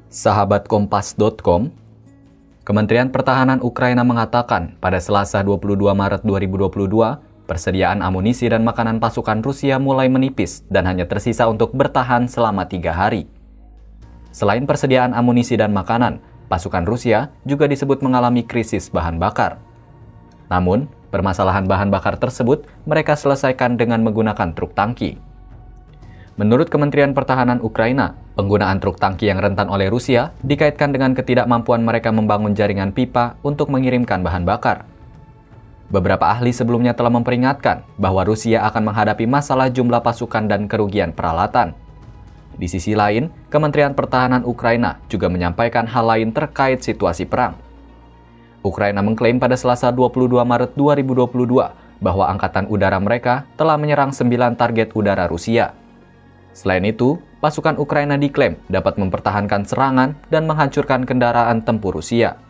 Sahabat Kompas.com, Kementerian Pertahanan Ukraina mengatakan pada Selasa 22 Maret 2022, persediaan amunisi dan makanan pasukan Rusia mulai menipis dan hanya tersisa untuk bertahan selama 3 hari. Selain persediaan amunisi dan makanan, pasukan Rusia juga disebut mengalami krisis bahan bakar. Namun, permasalahan bahan bakar tersebut mereka selesaikan dengan menggunakan truk tangki. Menurut Kementerian Pertahanan Ukraina, penggunaan truk tangki yang rentan oleh Rusia dikaitkan dengan ketidakmampuan mereka membangun jaringan pipa untuk mengirimkan bahan bakar. Beberapa ahli sebelumnya telah memperingatkan bahwa Rusia akan menghadapi masalah jumlah pasukan dan kerugian peralatan. Di sisi lain, Kementerian Pertahanan Ukraina juga menyampaikan hal lain terkait situasi perang. Ukraina mengklaim pada Selasa 22 Maret 2022 bahwa Angkatan Udara mereka telah menyerang 9 target udara Rusia. Selain itu, pasukan Ukraina diklaim dapat mempertahankan serangan dan menghancurkan kendaraan tempur Rusia.